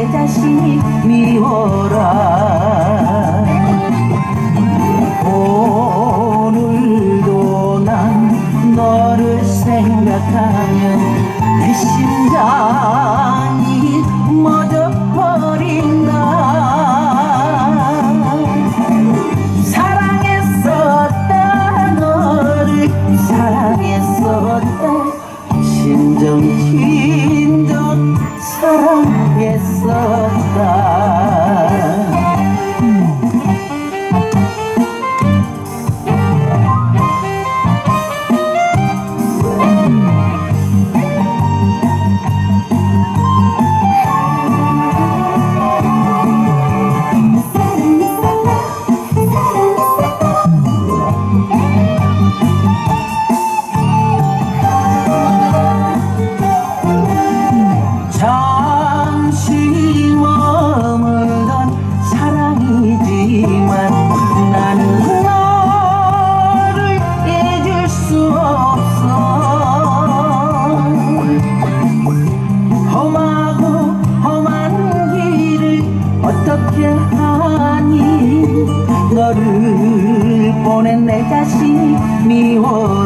내 자신이 미워라. 오늘도 난 너를 생각하면 내 심장이 멎어버린다. 사랑했었다, 너를 사랑했었다, 진정 사랑했었다. 잠시 머물던 사랑이지만 나는 너를 잊을 수 없어. 험하고 험한 길을 어떻게 하니. 너를 보낸 내 자신이 미워.